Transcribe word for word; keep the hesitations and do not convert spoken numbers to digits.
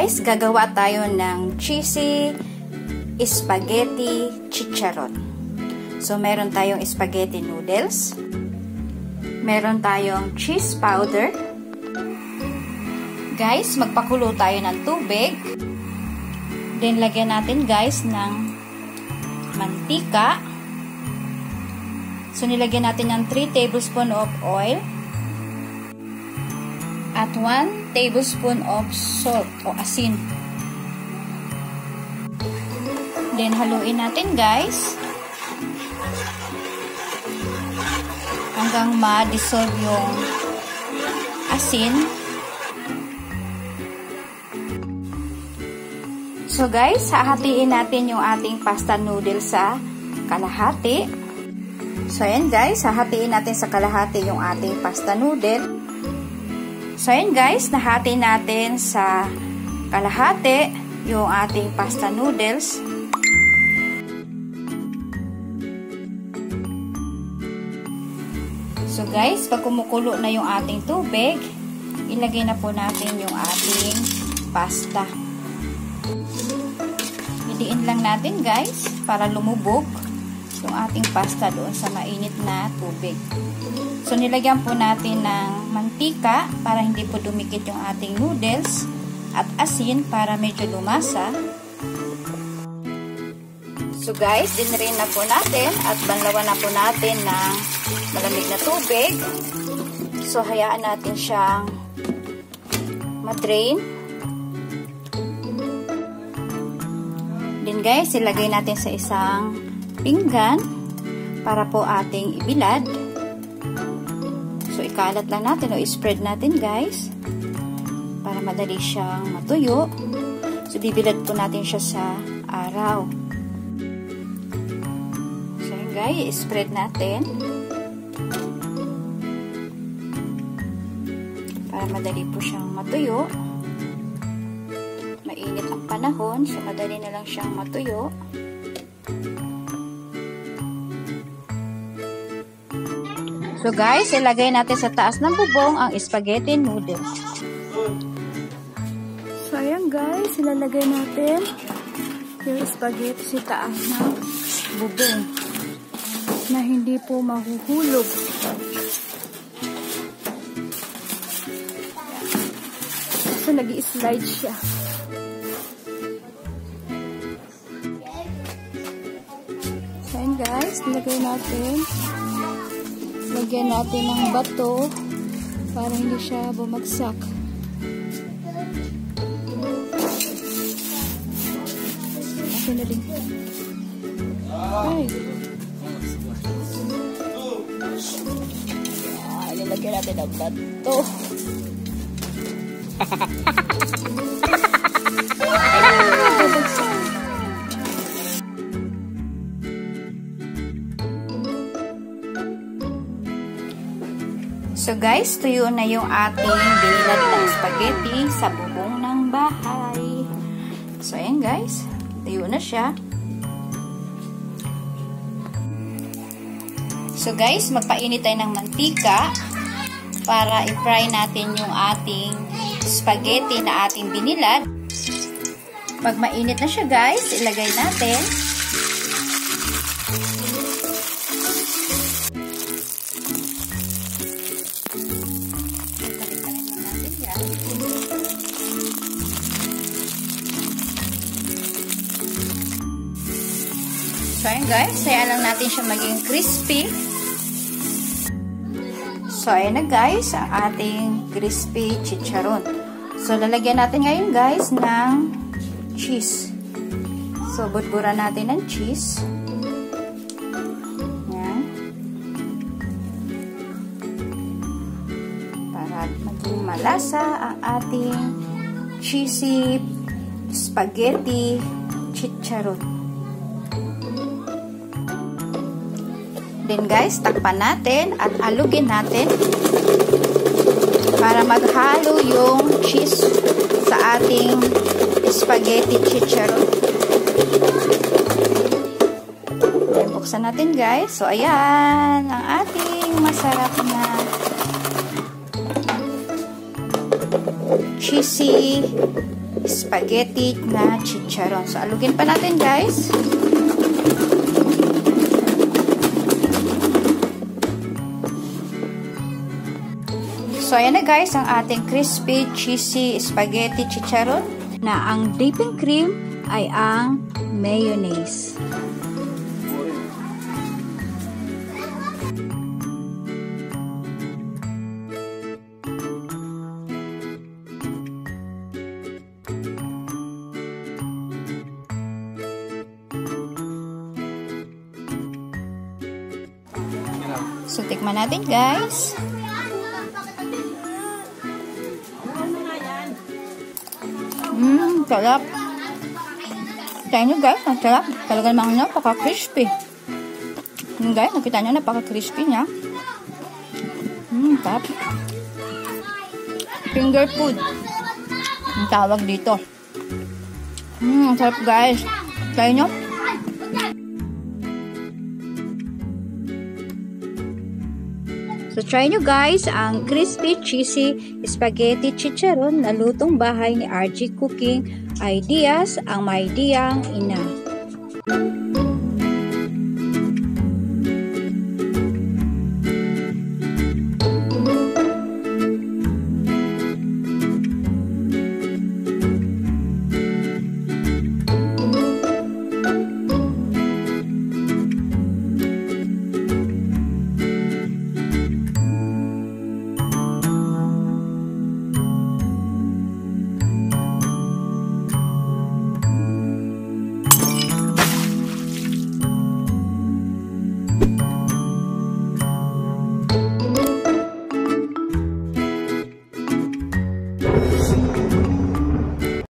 guys, gagawa tayo ng cheesy spaghetti chicharon. So, meron tayong spaghetti noodles. Meron tayong cheese powder. Guys, magpakulo tayo ng tubig. Then, lagyan natin guys ng mantika. So, nilagyan natin ng three tablespoons of oil. At one tablespoon of salt o asin. Then, haluin natin guys. Hanggang ma-dissolve yung asin. So guys, hahatiin natin yung ating pasta noodles sa kalahati. So ayan guys, hahatiin natin sa kalahati yung ating pasta noodle. So, ayan guys, nahati natin sa kalahati yung ating pasta noodles. So, guys, pag kumukulo na yung ating tubig, ilagay na po natin yung ating pasta. Idiin lang natin guys, para lumubog yung ating pasta doon sa mainit na tubig. So, nilagyan po natin ng mantika para hindi po dumikit yung ating noodles at asin para medyo lumasa. So, guys, dinrin na po natin at banlawan na po natin ng malamig na tubig. So, hayaan natin siyang madrain. Then, guys, ilagay natin sa isang pinggan para po ating ibilad. So, ikalat lang natin o i-spread natin guys para madali siyang matuyo. So, bibilad po natin siya sa araw. So, guys, i-spread natin para madali po siyang matuyo. Mainit ang panahon, so madali na lang siyang matuyo. So guys, ilagay natin sa taas ng bubong ang spaghetti noodles. So ayan guys, ilalagay natin yung spaghetti sa taas ng bubong na hindi po mahuhulog. So nag-i-slide siya. So ayan guys, ilagay natin. Lagyan natin ng bato para hindi siya bumagsak. Okay na din. Ay. Ah, nilagyan natin ng bato. So guys, tuyo na yung ating binilad ng spaghetti sa bubong ng bahay. So ayan guys, tuyo na siya. So guys, magpainit tayo ng mantika para i-fry natin yung ating spaghetti na ating binilad. Pag mainit na siya guys, ilagay natin. So, ayan guys, kaya lang natin siya maging crispy. So, ayan na guys, ang ating crispy chicharon. So, lalagyan natin ngayon guys ng cheese. So, budburan natin ng cheese. Ayan. Para maging malasa ang ating cheesy spaghetti chicharon. Then guys, takpan natin at alugin natin para maghalo yung cheese sa ating spaghetti chicharon. Then, buksan natin guys. So, ayan ang ating masarap na cheesy spaghetti na chicharon. So, alugin pa natin, guys. So, ayan na guys, ang ating crispy, cheesy spaghetti chicharon na ang dipping cream ay ang mayonnaise. So, tikman natin, guys. Mmm, sarap. Kaya nyo, guys, ang sarap. Talaga namang napaka-crispy. Mmm, guys, nakita nyo, napaka-crispy niya. Mmm, sarap. Finger food. Ang tawag dito. Mmm, sarap, guys. Kaya nyo? So, try nyo guys ang crispy, cheesy spaghetti chicharon na lutong bahay ni Rghie Cooking Ideas, ang may diyang ina.